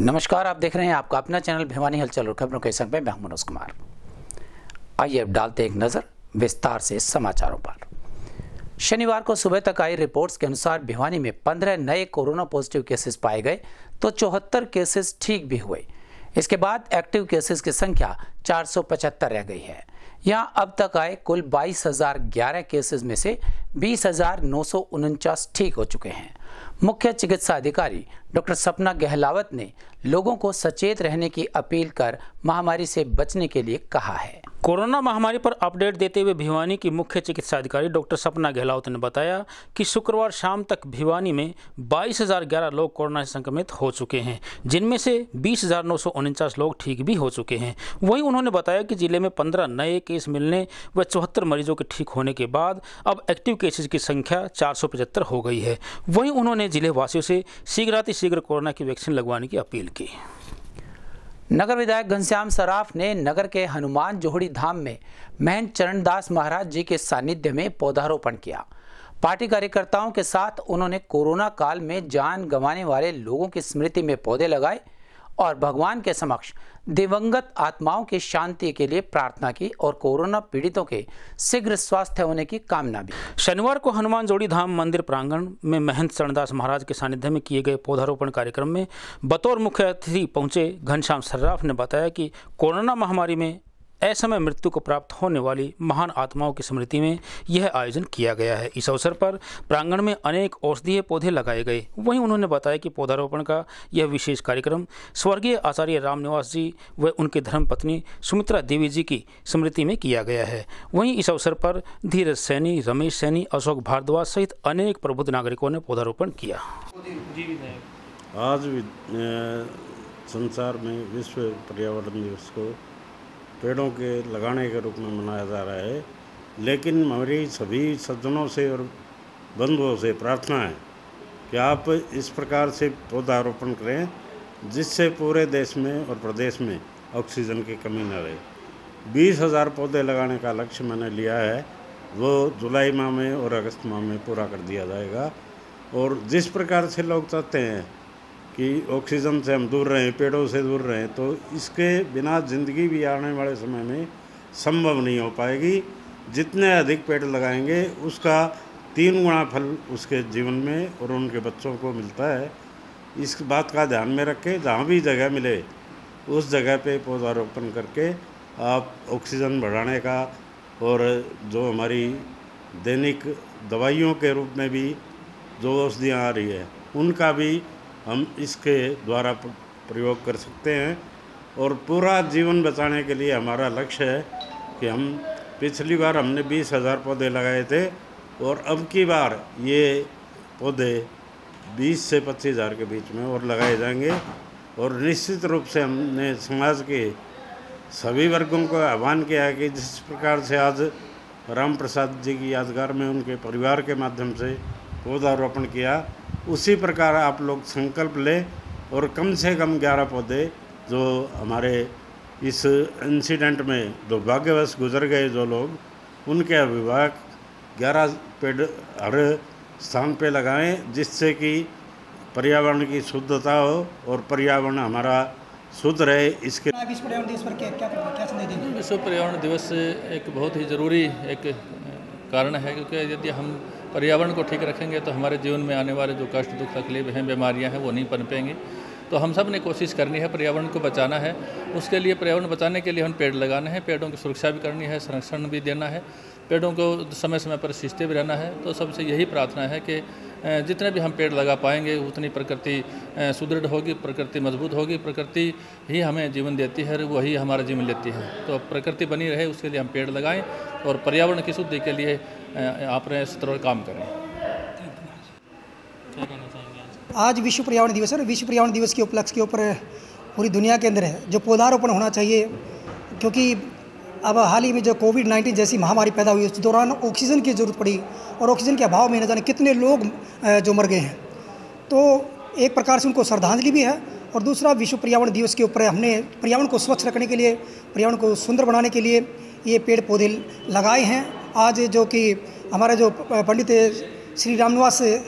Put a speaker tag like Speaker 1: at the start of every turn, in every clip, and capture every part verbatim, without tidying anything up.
Speaker 1: नमस्कार, आप देख रहे हैं आपका अपना चैनल भिवानी हलचल और खबरों के संग में मैं मनोज कुमार। आइए अब डालते एक नजर विस्तार से समाचारों पर। शनिवार को सुबह तक आई रिपोर्ट्स के अनुसार भिवानी में पंद्रह नए कोरोना पॉजिटिव केसेस पाए गए तो चौहत्तर केसेस ठीक भी हुए। इसके बाद एक्टिव केसेस की संख्या चार सौ पचहत्तर रह गई है। यहां अब तक आए कुल बाईस हजार ग्यारह केसेस में से बीस हजार नौ सौ उनचास ठीक हो चुके हैं। मुख्य चिकित्सा अधिकारी डॉक्टर सपना गहलावत ने लोगों को सचेत रहने की अपील कर महामारी से बचने के लिए कहा है।
Speaker 2: कोरोना महामारी पर अपडेट देते हुए भिवानी की मुख्य चिकित्सा अधिकारी डॉक्टर सपना गहलावत ने बताया कि शुक्रवार शाम तक भिवानी में बाईस हजार ग्यारह लोग कोरोना से संक्रमित हो चुके हैं, जिनमें से बीस हजार नौ सौ उनचास लोग ठीक भी हो चुके हैं। वहीं उन्होंने बताया कि जिले में पंद्रह नए केस मिलने व चौहत्तर मरीजों के ठीक होने के बाद अब एक्टिव केसेज की संख्या चार सौ पचहत्तर हो गई है। वहीं उन्होंने जिले वासियों से शीघ्रातिशीघ्र कोरोना की वैक्सीन लगवाने की अपील की।
Speaker 1: नगर विधायक घनश्याम सराफ ने नगर के हनुमान जोहड़ी धाम में महंत चरणदास महाराज जी के सानिध्य में पौधारोपण किया। पार्टी कार्यकर्ताओं के साथ उन्होंने कोरोना काल में जान गंवाने वाले लोगों की स्मृति में पौधे लगाए और भगवान के समक्ष दिवंगत आत्माओं की शांति के लिए प्रार्थना की और कोरोना पीड़ितों के शीघ्र स्वास्थ्य होने की कामना भी।
Speaker 2: शनिवार को हनुमान जोड़ी धाम मंदिर प्रांगण में महंत चरणदास महाराज के सानिध्य में किए गए पौधारोपण कार्यक्रम में बतौर मुख्य अतिथि पहुंचे घनश्याम सर्राफ ने बताया कि कोरोना महामारी में असमय मृत्यु को प्राप्त होने वाली महान आत्माओं की स्मृति में यह आयोजन किया गया है। इस अवसर पर प्रांगण में अनेक औषधीय पौधे लगाए गए। वहीं उन्होंने बताया कि पौधारोपण का यह विशेष कार्यक्रम स्वर्गीय आचार्य रामनिवास जी व उनकी धर्मपत्नी सुमित्रा देवी जी की स्मृति में किया गया है। वहीं इस अवसर पर धीरज सैनी, रमेश सैनी, अशोक भारद्वाज सहित अनेक प्रबुद्ध नागरिकों ने पौधारोपण किया।
Speaker 3: आज संसार में विश्व पर्यावरण दिवस को पेड़ों के लगाने के रूप में मनाया जा रहा है, लेकिन हमारी सभी सज्जनों से और बंधुओं से प्रार्थना है कि आप इस प्रकार से पौधारोपण करें जिससे पूरे देश में और प्रदेश में ऑक्सीजन की कमी न रहे। बीस हज़ार पौधे लगाने का लक्ष्य मैंने लिया है, वो जुलाई माह में और अगस्त माह में पूरा कर दिया जाएगा। और जिस प्रकार से लोग चाहते हैं कि ऑक्सीजन से हम दूर रहें, पेड़ों से दूर रहें, तो इसके बिना ज़िंदगी भी आने वाले समय में संभव नहीं हो पाएगी। जितने अधिक पेड़ लगाएंगे उसका तीन गुना फल उसके जीवन में और उनके बच्चों को मिलता है। इस बात का ध्यान में रख के जहाँ भी जगह मिले उस जगह पे पौधारोपण करके आप ऑक्सीजन बढ़ाने का और जो हमारी दैनिक दवाइयों के रूप में भी जो औषधियाँ आ रही है उनका भी हम इसके द्वारा प्रयोग कर सकते हैं। और पूरा जीवन बचाने के लिए हमारा लक्ष्य है कि हम पिछली बार हमने बीस हज़ार पौधे लगाए थे और अब की बार ये पौधे बीस से पच्चीस हज़ार के बीच में और लगाए जाएंगे। और निश्चित रूप से हमने समाज के सभी वर्गों को आह्वान किया है कि जिस प्रकार से आज राम प्रसाद जी की यादगार में उनके परिवार के माध्यम से पौधारोपण किया, उसी प्रकार आप लोग संकल्प लें और कम से कम ग्यारह पौधे जो हमारे इस इंसिडेंट में दुर्भाग्यवश गुजर गए जो लोग उनके अभिभावक ग्यारह पेड़ हर स्थान पे लगाएं, जिससे कि पर्यावरण की शुद्धता हो और पर्यावरण हमारा शुद्ध रहे। इसके
Speaker 4: विश्व पर्यावरण दिवस पर क्या क्या क्या संदेश देंगे?
Speaker 5: विश्व पर्यावरण दिवस एक बहुत ही ज़रूरी एक कारण है, क्योंकि यदि हम पर्यावरण को ठीक रखेंगे तो हमारे जीवन में आने वाले जो कष्ट, दुख, तकलीफ हैं, बीमारियां हैं, वो नहीं पनपेंगी। तो हम सब ने कोशिश करनी है, पर्यावरण को बचाना है। उसके लिए पर्यावरण बचाने के लिए हम पेड़ लगाने हैं, पेड़ों की सुरक्षा भी करनी है, संरक्षण भी देना है, पेड़ों को समय समय पर सींचते भी रहना है। तो सबसे यही प्रार्थना है कि जितने भी हम पेड़ लगा पाएंगे उतनी प्रकृति सुदृढ़ होगी, प्रकृति मजबूत होगी। प्रकृति ही हमें जीवन देती है, वही हमारा जीवन लेती है। तो प्रकृति बनी रहे उसके लिए हम पेड़ लगाएं और पर्यावरण की शुद्धि के लिए आपने इस तरह काम करें।
Speaker 4: आज विश्व पर्यावरण दिवस है और विश्व पर्यावरण दिवस के उपलक्ष्य के ऊपर पूरी दुनिया के अंदर है जो पौधारोपण होना चाहिए, क्योंकि अब हाल ही में जो कोविड नाइन्टीन जैसी महामारी पैदा हुई उस दौरान ऑक्सीजन की ज़रूरत पड़ी और ऑक्सीजन के अभाव में न जाने कितने लोग जो मर गए हैं। तो एक प्रकार से उनको श्रद्धांजलि भी है। और दूसरा, विश्व पर्यावरण दिवस के ऊपर हमने पर्यावरण को स्वच्छ रखने के लिए, पर्यावरण को सुंदर बनाने के लिए ये पेड़ पौधे लगाए हैं। आज जो कि हमारे जो पंडित श्री रामनिवास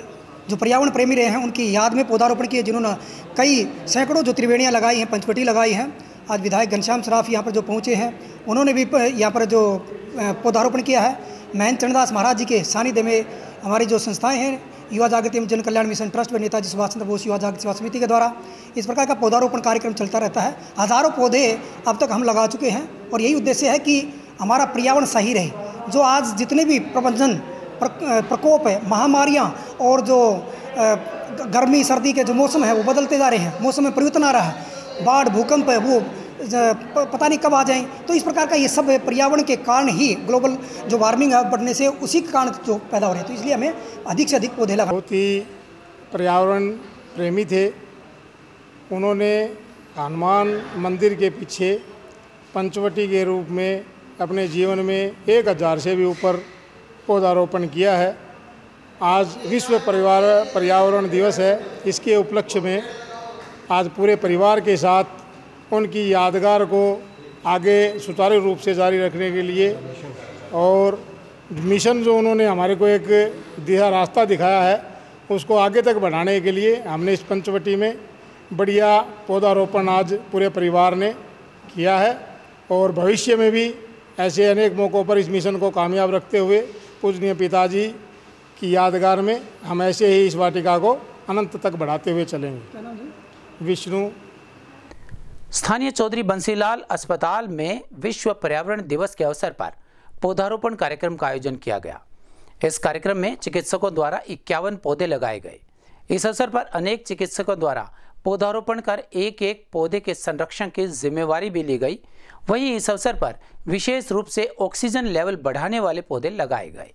Speaker 4: जो पर्यावरण प्रेमी रहे हैं उनकी याद में पौधारोपण किए, जिन्होंने कई सैकड़ों जो त्रिवेणियाँ लगाई हैं, पंचवटी लगाई हैं। आज विधायक घनश्याम सराफ यहाँ पर जो पहुँचे हैं, उन्होंने भी यहाँ पर जो पौधारोपण किया है। महंत चरणदास महाराज जी के सानिध्य में हमारी जो संस्थाएं हैं, युवा जागृति एवं जन कल्याण मिशन ट्रस्ट व नेताजी सुभाष चंद्र बोस युवा जागृति सेवा समिति के द्वारा इस प्रकार का पौधारोपण कार्यक्रम चलता रहता है। हज़ारों पौधे अब तक हम लगा चुके हैं और यही उद्देश्य है कि हमारा पर्यावरण सही रहे। जो आज जितने भी प्रबंधन प्रकोप है, महामारियाँ और जो गर्मी सर्दी के जो मौसम है वो बदलते जा रहे हैं, मौसम में परिवर्तन आ रहा है, बाढ़ भूकंप है वो पता नहीं कब आ जाएं। तो इस प्रकार का ये सब पर्यावरण के कारण ही ग्लोबल जो वार्मिंग है बढ़ने से उसी के कारण जो पैदा हो रहे हैं। तो इसलिए हमें अधिक से अधिक पौधे लगा।
Speaker 6: बहुत ही पर्यावरण प्रेमी थे। उन्होंने हनुमान मंदिर के पीछे पंचवटी के रूप में अपने जीवन में एक हज़ार से भी ऊपर पौधारोपण किया है। आज विश्व परिवार पर्यावरण दिवस है। इसके उपलक्ष्य में आज पूरे परिवार के साथ उनकी यादगार को आगे सुचारू रूप से जारी रखने के लिए और मिशन जो उन्होंने हमारे को एक दिशा रास्ता दिखाया है उसको आगे तक बढ़ाने के लिए हमने इस पंचवटी में बढ़िया पौधारोपण आज पूरे परिवार ने किया है और भविष्य में भी ऐसे अनेक मौक़ों पर इस मिशन को कामयाब रखते हुए पूजनीय पिताजी की यादगार में हम ऐसे ही इस वाटिका को अनंत तक बढ़ाते हुए चलेंगे। विष्णु।
Speaker 1: स्थानीय चौधरी बंसीलाल अस्पताल में विश्व पर्यावरण दिवस के अवसर पर पौधारोपण कार्यक्रम का आयोजन किया गया। इस कार्यक्रम में चिकित्सकों द्वारा इक्यावन पौधे लगाए गए। इस अवसर पर अनेक चिकित्सकों द्वारा पौधारोपण कर एक एक पौधे के संरक्षण की जिम्मेवारी भी ली गई। वहीं इस अवसर पर विशेष रूप से ऑक्सीजन लेवल बढ़ाने वाले पौधे लगाए गए।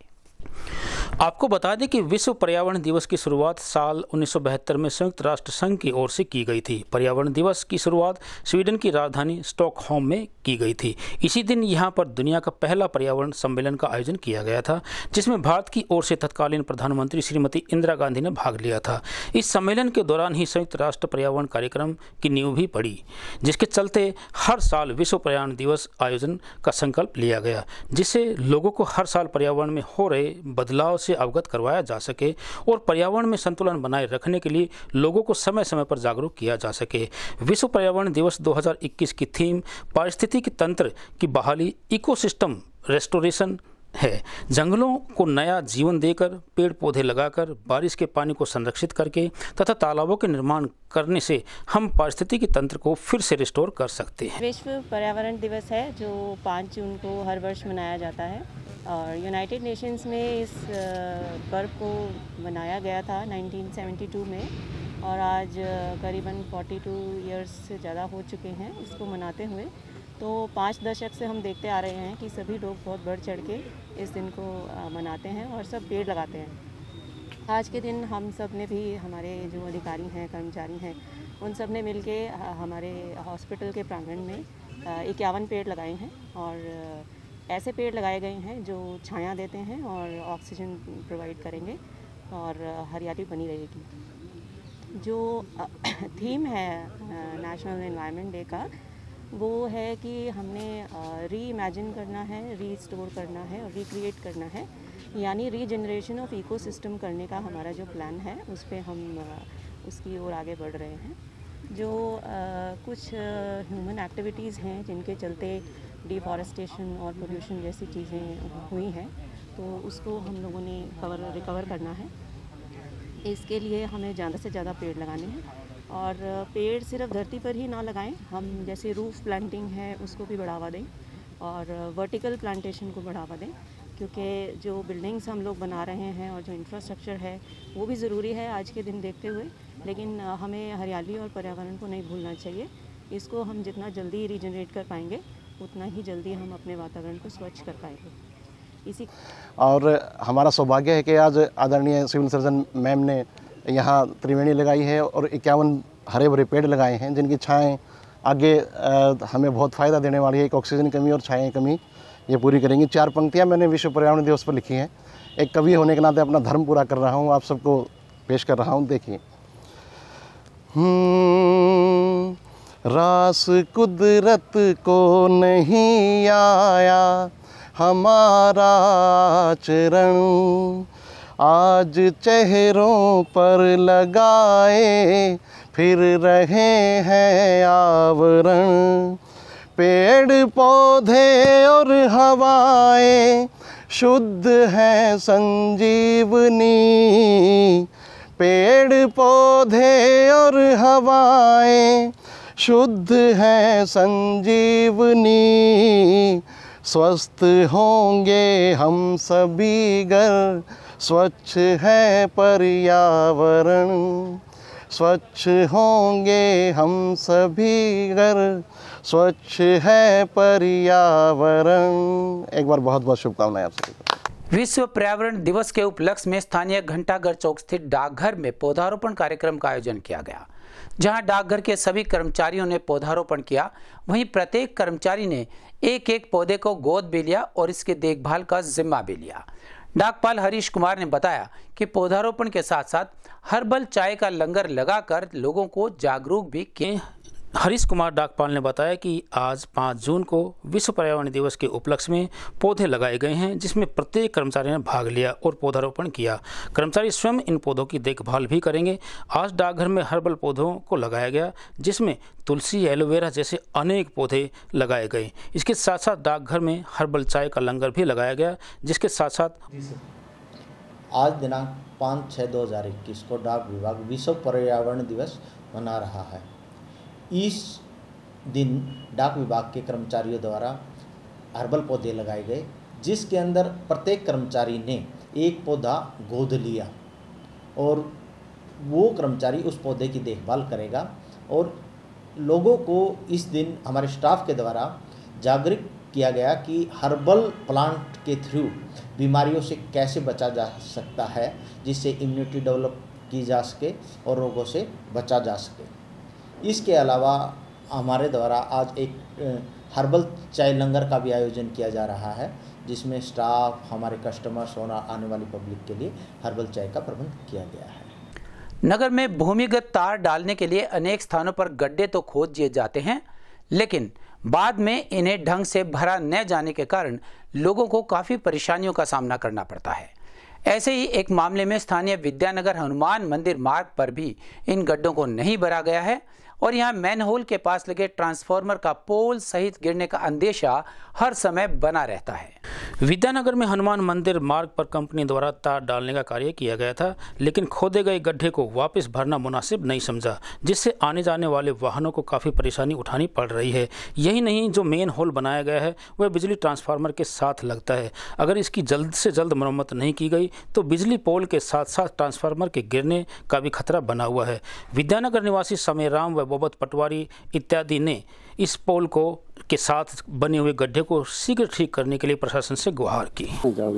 Speaker 2: आपको बता दें कि विश्व पर्यावरण दिवस की शुरुआत साल उन्नीस सौ बहत्तर में संयुक्त राष्ट्र संघ की ओर से की गई थी। पर्यावरण दिवस की शुरुआत स्वीडन की राजधानी स्टॉकहोम में की गई थी। इसी दिन यहां पर दुनिया का पहला पर्यावरण सम्मेलन का आयोजन किया गया था, जिसमें भारत की ओर से तत्कालीन प्रधानमंत्री श्रीमती इंदिरा गांधी ने भाग लिया था। इस सम्मेलन के दौरान ही संयुक्त राष्ट्र पर्यावरण कार्यक्रम की नींव भी पड़ी, जिसके चलते हर साल विश्व पर्यावरण दिवस आयोजन का संकल्प लिया गया, जिससे लोगों को हर साल पर्यावरण में हो रहे बदलाव से अवगत करवाया जा सके और पर्यावरण में संतुलन बनाए रखने के लिए लोगों को समय समय पर जागरूक किया जा सके। विश्व पर्यावरण दिवस दो हज़ार इक्कीस की थीम पारिस्थितिकी तंत्र की बहाली, इकोसिस्टम रेस्टोरेशन है। जंगलों को नया जीवन देकर, पेड़ पौधे लगाकर, बारिश के पानी को संरक्षित करके तथा तालाबों के निर्माण करने से हम पारिस्थितिकी तंत्र को फिर से रिस्टोर कर सकते हैं।
Speaker 7: विश्व पर्यावरण दिवस है जो पाँच जून को हर वर्ष मनाया जाता है और यूनाइटेड नेशंस में इस पर्व को मनाया गया था उन्नीस सौ बहत्तर में और आज करीबन बयालीस इयर्स से ज़्यादा हो चुके हैं इसको मनाते हुए। तो पाँच दशक से हम देखते आ रहे हैं कि सभी लोग बहुत बढ़ चढ़ के इस दिन को मनाते हैं और सब पेड़ लगाते हैं। आज के दिन हम सब ने भी, हमारे जो अधिकारी हैं, कर्मचारी हैं, उन सब ने मिल के हमारे हॉस्पिटल के प्रांगण में इक्यावन पेड़ लगाए हैं और ऐसे पेड़ लगाए गए हैं जो छाया देते हैं और ऑक्सीजन प्रोवाइड करेंगे और हरियाली बनी रहेगी। जो थीम है नेशनल एनवायरनमेंट डे का, वो है कि हमने री इमेजिन करना है, रीस्टोर करना है और रिक्रिएट करना है, यानी रीजनरेशन ऑफ इकोसिस्टम करने का हमारा जो प्लान है उस पर हम उसकी ओर आगे बढ़ रहे हैं। जो आ, कुछ ह्यूमन एक्टिविटीज़ हैं जिनके चलते डिफॉरेस्टेशन और पोल्यूशन जैसी चीज़ें हुई हैं, तो उसको हम लोगों ने कवर रिकवर करना है। इसके लिए हमें ज़्यादा से ज़्यादा पेड़ लगाने हैं और पेड़ सिर्फ धरती पर ही ना लगाएं, हम जैसे रूफ प्लांटिंग है उसको भी बढ़ावा दें और वर्टिकल प्लांटेशन को बढ़ावा दें, क्योंकि जो बिल्डिंग्स हम लोग बना रहे हैं और जो इंफ्रास्ट्रक्चर है वो भी ज़रूरी है आज के दिन देखते हुए, लेकिन हमें हरियाली और पर्यावरण को नहीं भूलना चाहिए। इसको हम जितना जल्दी रीजनरेट कर पाएंगे उतना ही जल्दी हम अपने वातावरण को स्वच्छ कर पाएंगे। इसी
Speaker 8: और हमारा सौभाग्य है कि आज आदरणीय सिविल सर्जन मैम ने यहाँ त्रिवेणी लगाई है और इक्यावन हरे भरे पेड़ लगाए हैं, जिनकी छाएँ आगे आ, हमें बहुत फ़ायदा देने वाली है। एक ऑक्सीजन कमी और छाया कमी ये पूरी करेंगी। चार पंक्तियाँ मैंने विश्व पर्यावरण दिवस पर लिखी हैं। एक कवि होने के नाते अपना धर्म पूरा कर रहा हूँ, आप सबको पेश कर रहा हूँ। देखिए, रास कुदरत को नहीं आया हमारा चरण, आज चेहरों पर लगाए फिर रहे हैं आवरण। पेड़ पौधे और हवाएं शुद्ध है संजीवनी। पेड़ पौधे और हवाएं शुद्ध है संजीवनी। स्वस्थ होंगे हम सभी घर, स्वच्छ है पर्यावरण। स्वच्छ होंगे हम सभी घर, स्वच्छ है पर्यावरण। एक बार बहुत बहुत शुभकामनाएं आप सभी को।
Speaker 1: विश्व पर्यावरण दिवस के उपलक्ष्य में स्थानीय घंटाघर चौक स्थित डाकघर में पौधारोपण कार्यक्रम का आयोजन किया गया, जहां डाकघर के सभी कर्मचारियों ने पौधारोपण किया। वहीं प्रत्येक कर्मचारी ने एक एक पौधे को गोद भी लिया और इसकी देखभाल का जिम्मा भी लिया। डाकपाल हरीश कुमार ने बताया कि पौधारोपण के साथ साथ हर्बल चाय का लंगर लगाकर लोगों को जागरूक भी किए।
Speaker 2: हरीश कुमार डाकपाल ने बताया कि आज पाँच जून को विश्व पर्यावरण दिवस के उपलक्ष्य में पौधे लगाए गए हैं, जिसमें प्रत्येक कर्मचारी ने भाग लिया और पौधारोपण किया। कर्मचारी स्वयं इन पौधों की देखभाल भी करेंगे। आज डाकघर में हर्बल पौधों को लगाया गया, जिसमें तुलसी, एलोवेरा जैसे अनेक पौधे लगाए गए। इसके साथ साथ डाकघर में हर्बल चाय का लंगर भी लगाया गया, जिसके साथ साथ
Speaker 9: आज दिनांक पाँच छः दो हज़ार इक्कीस को डाक विभाग विश्व पर्यावरण दिवस मना रहा है। इस दिन डाक विभाग के कर्मचारियों द्वारा हर्बल पौधे लगाए गए, जिसके अंदर प्रत्येक कर्मचारी ने एक पौधा गोद लिया और वो कर्मचारी उस पौधे की देखभाल करेगा। और लोगों को इस दिन हमारे स्टाफ के द्वारा जागरूक किया गया कि हर्बल प्लांट के थ्रू बीमारियों से कैसे बचा जा सकता है, जिससे इम्यूनिटी डेवलप की जा सके और रोगों से बचा जा सके। इसके अलावा हमारे द्वारा आज एक हर्बल चाय लंगर का भी आयोजन किया जा रहा है, जिसमें स्टाफ, हमारे कस्टमर्स और आने वाली पब्लिक के लिए हर्बल चाय का प्रबंध किया गया है।
Speaker 1: नगर में भूमिगत तार डालने के लिए अनेक स्थानों पर गड्ढे तो खोद दिए जाते हैं, लेकिन बाद में इन्हें ढंग से भरा न जाने के कारण लोगों को काफ़ी परेशानियों का सामना करना पड़ता है। ऐसे ही एक मामले में स्थानीय विद्यानगर हनुमान मंदिर मार्ग पर भी इन गड्ढों को नहीं भरा गया है और यहां मैनहोल के पास लगे ट्रांसफार्मर का पोल सहित गिरने का अंदेशा हर समय बना रहता है।
Speaker 2: विद्यानगर में हनुमान मंदिर मार्ग पर कंपनी द्वारा तार डालने का कार्य किया गया था, लेकिन खोदे गए गड्ढे को वापस भरना मुनासिब नहीं समझा, जिससे आने जाने वाले वाहनों को काफ़ी परेशानी उठानी पड़ रही है। यही नहीं, जो मेन होल बनाया गया है वह बिजली ट्रांसफार्मर के साथ लगता है। अगर इसकी जल्द से जल्द मरम्मत नहीं की गई तो बिजली पोल के साथ साथ ट्रांसफार्मर के गिरने का भी खतरा बना हुआ है। विद्यानगर निवासी समय राम व बोबत पटवारी इत्यादि ने इस पोल को के साथ बने हुए गड्ढे को शीघ्र ठीक करने के लिए प्रशासन से गुहार की।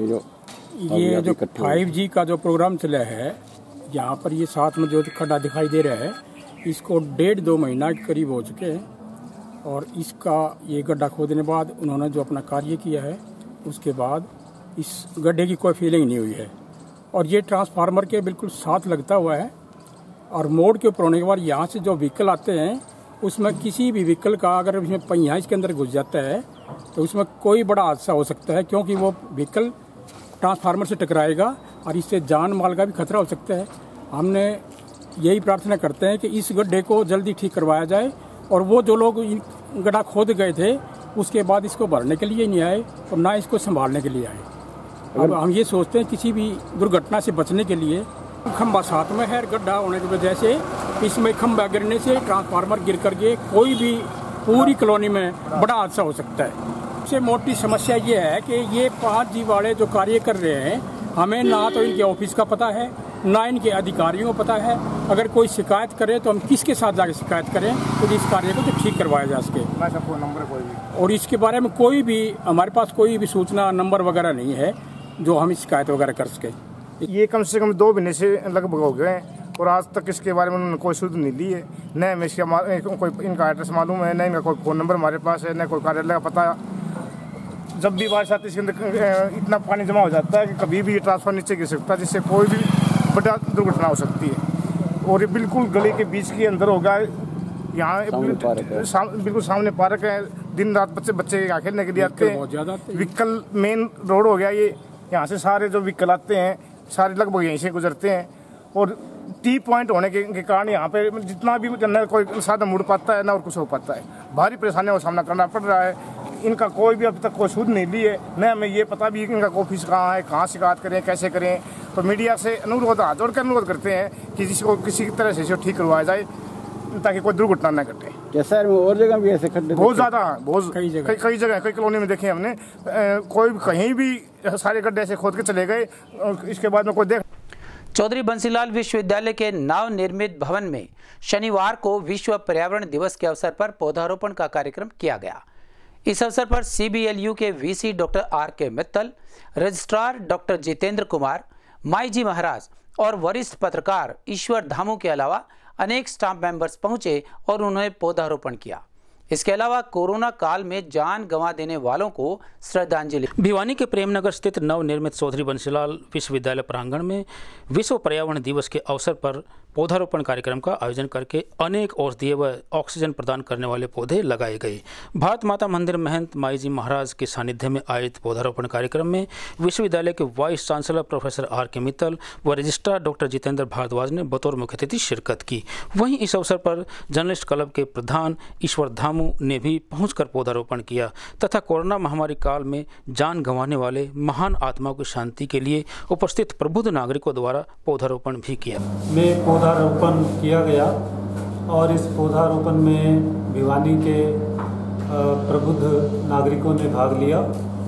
Speaker 10: ये जो फाइव जी का जो प्रोग्राम चला है, यहाँ पर ये साथ में जो खड्डा दिखाई दे रहा है, इसको डेढ़ दो महीना के करीब हो चुके हैं और इसका ये गड्ढा खोदने बाद उन्होंने जो अपना कार्य किया है, उसके बाद इस गड्ढे की कोई फीलिंग नहीं हुई है और ये ट्रांसफार्मर के बिल्कुल साथ लगता हुआ है। और मोड़ के ऊपर होने के बाद यहाँ से जो व्हीकल आते हैं, उसमें किसी भी व्हीकल का अगर इसमें पहिया इसके अंदर घुस जाता है तो उसमें कोई बड़ा हादसा हो सकता है, क्योंकि वो व्हीकल ट्रांसफार्मर से टकराएगा और इससे जान माल का भी खतरा हो सकता है। हमने यही प्रार्थना करते हैं कि इस गड्ढे को जल्दी ठीक करवाया जाए और वो जो लोग गड्ढा खोद गए थे उसके बाद इसको भरने के लिए नहीं आए और ना इसको संभालने के लिए आए। अब हम ये सोचते हैं किसी भी दुर्घटना से बचने के लिए खंबा साथ में है, गड्ढा होने की वजह से इसमें खंबा गिरने से ट्रांसफार्मर गिर करके कोई भी पूरी कॉलोनी में बड़ा हादसा हो सकता है। सबसे मोटी समस्या ये है कि ये पाँच जी वाले जो कार्य कर रहे हैं, हमें ना तो इनके ऑफिस का पता है ना इनके अधिकारियों को पता है। अगर कोई शिकायत करे तो हम किसके साथ जाकर शिकायत करें तो इस कार्य को तो ठीक करवाया जा सके। फोन नंबर कोई भी और इसके बारे में कोई भी हमारे पास कोई भी सूचना नंबर वगैरह नहीं है जो हम शिकायत वगैरह कर सके।
Speaker 6: ये कम से कम दो महीने से लगभग हो गए और आज तक इसके बारे में उन्होंने कोई सूचना नहीं ली है। न हमें इसका कोई इनका एड्रेस मालूम है, न इनका कोई फ़ोन नंबर हमारे पास है, न कोई कार्यालय का पता। जब भी बारिश आती है इसके अंदर इतना पानी जमा हो जाता है कि कभी भी ये ट्रांसफर नीचे गिर सकता है, जिससे कोई भी बड़ा दुर्घटना हो सकती है। और ये बिल्कुल गली के बीच के अंदर होगा। यहाँ बिल्कुल सामने पार्क है, दिन रात बच्चे बच्चे यहाँ खेलने के लिए आते हैं। व्हीकल मेन रोड हो गया ये, यहाँ से सारे जो व्हीकल आते हैं सारे लगभग यहीं से गुजरते हैं। और टी पॉइंट होने के, के कारण यहाँ पे जितना भी न कोई साधन मुड़ पाता है ना और कुछ हो पाता है, भारी परेशानियों का सामना करना पड़ रहा है। इनका कोई भी अभी तक कोई सूद नहीं ली है, न हमें ये पता भी है कि इनका ऑफिस कहाँ है, कहाँ शिकायत करें, कैसे करें। तो मीडिया से अनुरोध हाथ जोड़ कर अनुरोध करते हैं कि जिसको किसी तरह से ठीक करवाया जाए ताकि कोई दुर्घटना न घटे।
Speaker 10: क्या शहर में और जगह भी ऐसे खड्डे
Speaker 6: बहुत ज़्यादा, बहुत कई जगह कई जगह कई कॉलोनी में देखे हमने, कोई कहीं भी सारे गड्ढे ऐसे खोद के चले गए, इसके बाद में कोई देख।
Speaker 1: चौधरी बंसीलाल विश्वविद्यालय के नवनिर्मित भवन में शनिवार को विश्व पर्यावरण दिवस के अवसर पर पौधारोपण का कार्यक्रम किया गया। इस अवसर पर सीबीएलयू के VC doctor R K Mittal, registrar doctor Jitendra Kumar, Mai ji Maharaj और वरिष्ठ पत्रकार ईश्वर धामू के अलावा अनेक स्टाफ मेंबर्स पहुंचे और उन्होंने पौधारोपण किया। इसके अलावा कोरोना काल में जान गंवा देने वालों को श्रद्धांजलि।
Speaker 2: भिवानी के प्रेमनगर स्थित नवनिर्मित चौधरी बंसीलाल विश्वविद्यालय प्रांगण में विश्व पर्यावरण दिवस के अवसर पर पौधारोपण कार्यक्रम का आयोजन करके अनेक औषधीय व ऑक्सीजन प्रदान करने वाले पौधे लगाए गए। भारत माता मंदिर महंत माई जी महाराज के सानिध्य में आयोजित पौधारोपण कार्यक्रम में विश्वविद्यालय के vice chancellor professor are K Mittal व रजिस्ट्रार डॉक्टर जितेंद्र भारद्वाज ने बतौर मुख्य अतिथि शिरकत की। वहीं इस अवसर पर जर्नलिस्ट क्लब के प्रधान ईश्वर धामू ने भी पहुंचकर पौधारोपण किया तथा कोरोना महामारी काल में जान गंवाने वाले महान आत्माओं की शांति के लिए उपस्थित प्रबुद्ध नागरिकों द्वारा पौधारोपण भी किया।
Speaker 11: में पौधारोपण किया गया और इस पौधारोपण में भिवानी के प्रबुद्ध नागरिकों ने भाग लिया।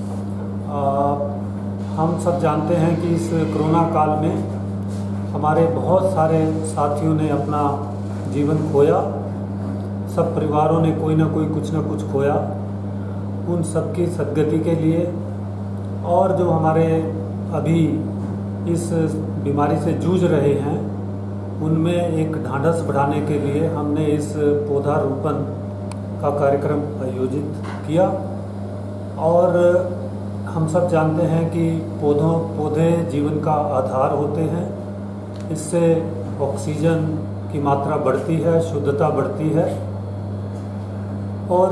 Speaker 11: हम सब जानते हैं कि इस कोरोना काल में हमारे बहुत सारे साथियों ने अपना जीवन खोया, सब परिवारों ने कोई ना कोई कुछ ना कुछ खोया। उन सबकी सद्गति के लिए और जो हमारे अभी इस बीमारी से जूझ रहे हैं उनमें एक ढांढस बढ़ाने के लिए हमने इस पौधारोपण का कार्यक्रम आयोजित किया। और हम सब जानते हैं कि पौधों पौधे जीवन का आधार होते हैं, इससे ऑक्सीजन की मात्रा बढ़ती है, शुद्धता बढ़ती है और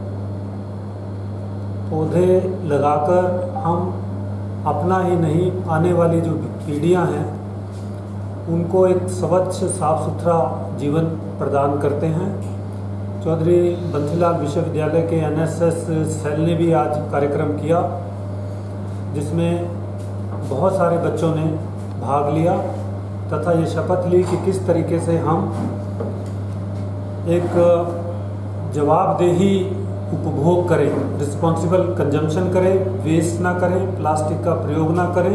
Speaker 11: पौधे लगाकर हम अपना ही नहीं आने वाली जो पीढ़ियां हैं उनको एक स्वच्छ साफ सुथरा जीवन प्रदान करते हैं। चौधरी बंसीलाल विश्वविद्यालय के एनएसएस सेल ने भी आज कार्यक्रम किया जिसमें बहुत सारे बच्चों ने भाग लिया तथा ये शपथ ली कि किस तरीके से हम एक जवाबदेही उपभोग करें, रिस्पॉन्सिबल कंजम्पशन करें, वेस्ट ना करें, प्लास्टिक का प्रयोग ना करें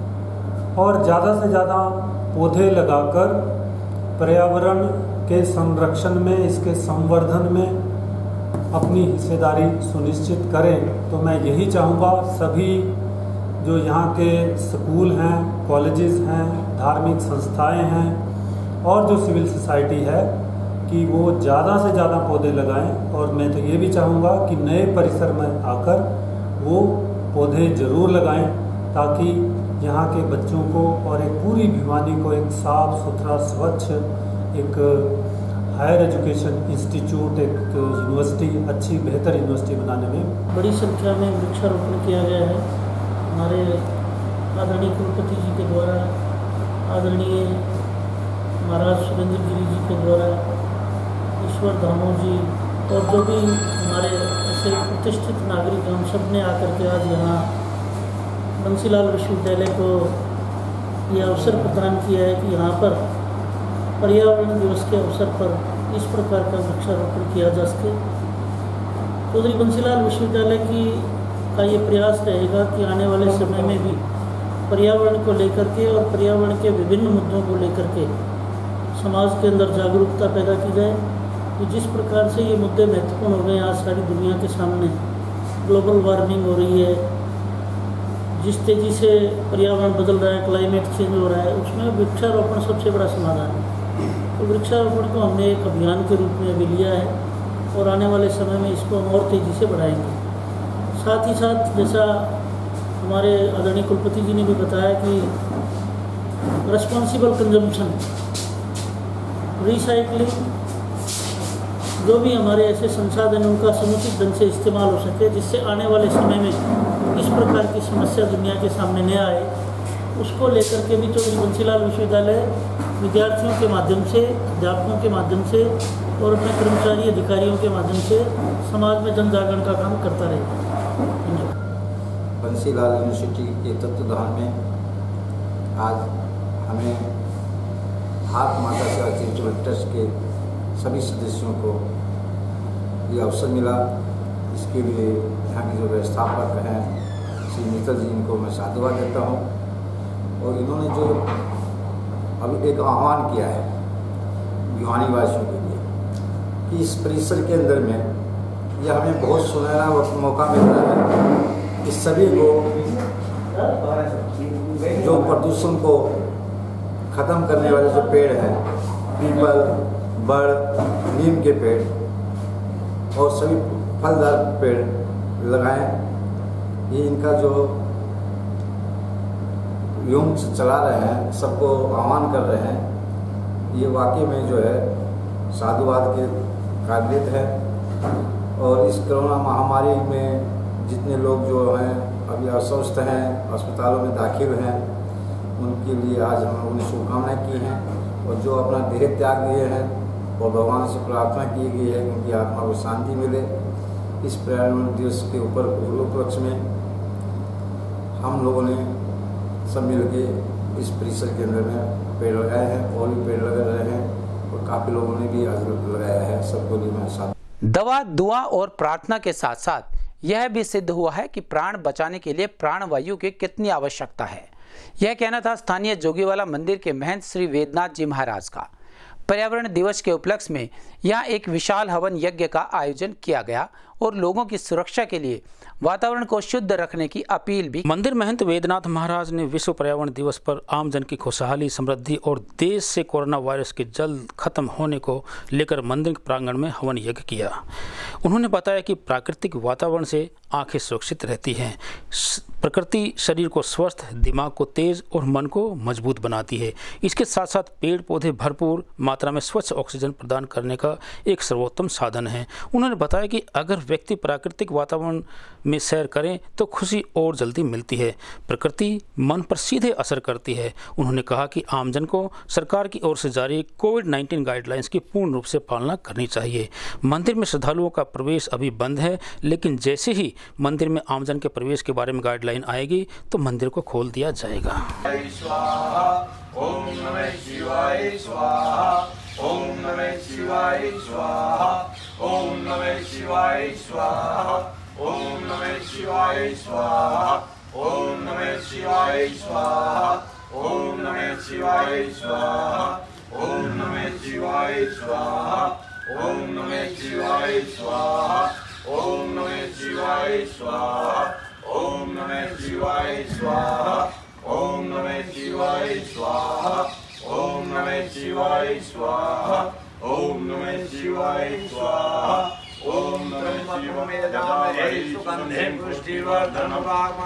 Speaker 11: और ज़्यादा से ज़्यादा पौधे लगाकर पर्यावरण के संरक्षण में, इसके संवर्धन में अपनी हिस्सेदारी सुनिश्चित करें। तो मैं यही चाहूँगा सभी जो यहाँ के स्कूल हैं, कॉलेजेस हैं, धार्मिक संस्थाएं हैं और जो सिविल सोसाइटी है कि वो ज़्यादा से ज़्यादा पौधे लगाएं। और मैं तो ये भी चाहूँगा कि नए परिसर में आकर वो पौधे ज़रूर लगाएं ताकि यहाँ के बच्चों को और एक पूरी भिवानी को एक साफ सुथरा स्वच्छ एक हायर एजुकेशन इंस्टीट्यूट, एक यूनिवर्सिटी, अच्छी बेहतर यूनिवर्सिटी बनाने में
Speaker 12: बड़ी संख्या में वृक्षारोपण किया गया है। हमारे आदरणीय कुलपति जी के द्वारा, आदरणीय महाराज सुरेंद्र गिरी जी के द्वारा, ईश्वर धामू जी और जो भी हमारे ऐसे प्रतिष्ठित नागरिक हम सब ने आकर के आज यहाँ बंसीलाल विश्वविद्यालय को ये अवसर प्रदान किया है कि यहाँ पर पर्यावरण दिवस के अवसर पर इस प्रकार का वृक्षारोपण किया जा सके। चौधरी बंसीलाल विश्वविद्यालय की का ये प्रयास रहेगा कि आने वाले समय में भी पर्यावरण को लेकर के और पर्यावरण के विभिन्न मुद्दों को लेकर के समाज के अंदर जागरूकता पैदा की जाए। कि जिस प्रकार से ये मुद्दे महत्वपूर्ण हो गए आज सारी दुनिया के सामने, ग्लोबल वार्मिंग हो रही है, जिस तेज़ी से पर्यावरण बदल रहा है, क्लाइमेट चेंज हो रहा है, उसमें वृक्षारोपण सबसे बड़ा समाधान है। तो वृक्षारोपण को हमने एक अभियान के रूप में अभी लिया है और आने वाले समय में इसको हम और तेज़ी से बढ़ाएंगे। साथ ही साथ जैसा हमारे आदरणीय कुलपति जी ने भी बताया कि रिस्पॉन्सिबल कंजम्पशन, रिसाइकलिंग, जो भी हमारे ऐसे संसाधन उनका समुचित ढंग से इस्तेमाल हो सके जिससे आने वाले समय में इस प्रकार की समस्या दुनिया के सामने न आए, उसको लेकर के भी चौधरी बंसीलाल विश्वविद्यालय विद्यार्थियों के माध्यम से, अध्यापकों के माध्यम से और अपने कर्मचारी अधिकारियों के माध्यम से समाज में जन जागरण का काम करता रहेगा।
Speaker 13: बंसीलाल यूनिवर्सिटी के तत्वाधान में आज हमें भारत माता सेवा चैरिटेबल ट्रस्ट के सभी सदस्यों को ये अवसर मिला। इसके लिए यहाँ के जो व्यवस्थापक हैं श्री मित्तल जी, इनको मैं साधुवाद देता हूँ। और इन्होंने जो अभी एक आह्वान किया है भिवानी वासियों के लिए कि इस परिसर के अंदर में यह हमें बहुत सुनहरा मौका मिल रहा है कि सभी को जो प्रदूषण को ख़त्म करने वाले जो पेड़ हैं, पीपल, बड़, नीम के पेड़ और सभी फलदार पेड़ लगाएं। ये इनका जो योग चला रहे हैं, सबको आह्वान कर रहे हैं, ये वाकई में जो है साधुवाद के काबिलियत है। और इस कोरोना महामारी में जितने लोग जो हैं अभी अस्वस्थ हैं, अस्पतालों में दाखिल हैं, उनके लिए आज हम लोगों ने शुभकामनाएँ की हैं। और जो अपना देह त्याग दिए हैं और भगवान से प्रार्थना की गई है कि उनकी आत्मा को शांति मिले। इस पर्यावरण दिवस के ऊपर उपलक्ष्य में हम लोगों ने सब मिल के इस परिसर के अंदर में पेड़ लगाए हैं और भी पेड़ लगा रहे हैं और काफ़ी लोगों ने भी आज लगाया है। सबको भी मैं साथ
Speaker 1: दवा, दुआ और प्रार्थना के साथ साथ यह भी सिद्ध हुआ है कि प्राण बचाने के लिए प्राणवायु की कितनी आवश्यकता है। यह कहना था स्थानीय जोगीवाला मंदिर के महंत श्री वेदनाथ जी महाराज का। पर्यावरण दिवस के उपलक्ष्य में यहाँ एक विशाल हवन यज्ञ का आयोजन किया गया और लोगों की सुरक्षा के लिए वातावरण को शुद्ध रखने की अपील भी।
Speaker 2: मंदिर महंत वेदनाथ महाराज ने विश्व पर्यावरण दिवस पर आमजन की खुशहाली, समृद्धि और देश से कोरोना वायरस के जल्द खत्म होने को लेकर मंदिर प्रांगण में हवन यज्ञ किया। उन्होंने बताया कि प्राकृतिक वातावरण से आंखें सुरक्षित रहती हैं, प्रकृति शरीर को स्वस्थ, दिमाग को तेज और मन को मजबूत बनाती है। इसके साथ साथ पेड़ पौधे भरपूर मात्रा में स्वच्छ ऑक्सीजन प्रदान करने का एक सर्वोत्तम साधन है। उन्होंने बताया कि अगर व्यक्ति प्राकृतिक वातावरण में सैर करें तो खुशी और जल्दी मिलती है। प्रकृति मन पर सीधे असर करती है। उन्होंने कहा कि आमजन को सरकार की ओर से जारी कोविड नाइन्टीन गाइडलाइंस की पूर्ण रूप से पालना करनी चाहिए। मंदिर में श्रद्धालुओं का प्रवेश अभी बंद है, लेकिन जैसे ही मंदिर में आमजन के प्रवेश के बारे में गाइडलाइन आएगी तो मंदिर को खोल दिया जाएगा।
Speaker 14: ओम नमः शिवाय स्वाहा, ओम नमः शिवाय स्वाहा, ओम नमः शिवाय स्वाहा, ओम नमः शिवाय स्वाहा, ओम नमः शिवाय स्वाहा, ओम नमः शिवाय स्वाहा, ओम नमः शिवाय स्वाहा, ओम नमः शिवाय स्वाहा, ओम नमः शिवाय स्वाहा, ओम नमः शिवाय स्वाहा, ओम नमः शिवाय स्वाहा, ओम नमः शिवाय स्वाहा, ओम नमः शिवाय स्वाहा, ओम नमः शिवाय सुगंधिं पुष्टिवर्धनं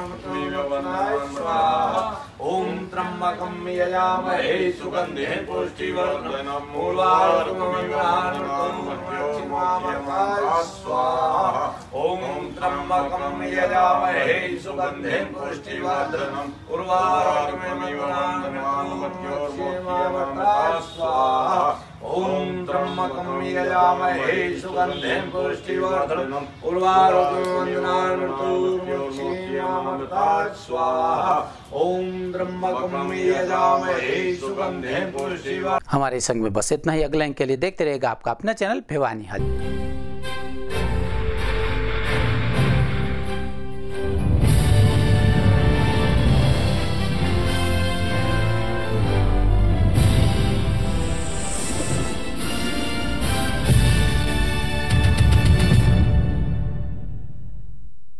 Speaker 14: स्वाहा, ओम त्र्यंबकं यजामहे सुगंधिं पुष्टिवर्धनं स्वाहा, ओम त्र्यंबकं यजामहे सुगंधिं पुष्टिवर्धनं स्वाहा, ओम त्र्यंबकं यजामहे सुगंधिं पुष्टिवर्धनं स्वाहा, ओम त्र्यंबकं यजामहे सुगंधिं पुष्टिवर्धनं।
Speaker 1: हमारे संग में बस इतना ही। अगले अंक के लिए देखते रहेगा आपका अपना चैनल भिवानी हल।